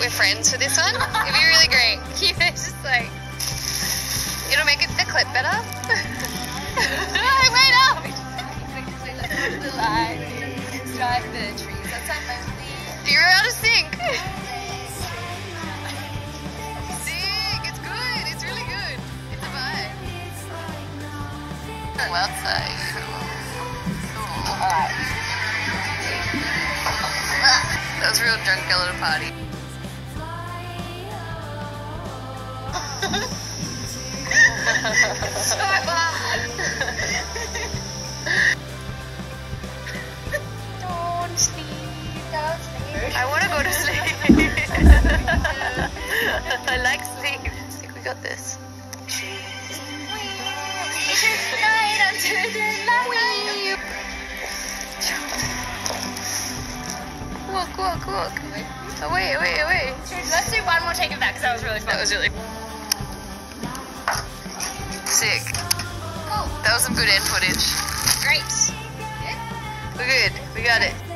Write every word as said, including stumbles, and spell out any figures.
we're friends for this one. It'd be really great. You know, just like, it'll make it the clip better. Wait up! The line, strike the trees. That's like mostly. Do you know how to sing? Sing! It's good. It's really good. It's a vibe. Go outside. Alright. That was a real drunk girl at a party. So bad. Don't sleep, don't sleep. I want to go to sleep. I like sleep. I think we got this. Night until the light. Walk, walk, walk. Away, away, away. Let's do one more take of that because that was really fun. That was really sick. Cool. That was some good end footage. Great. We're good. We got it.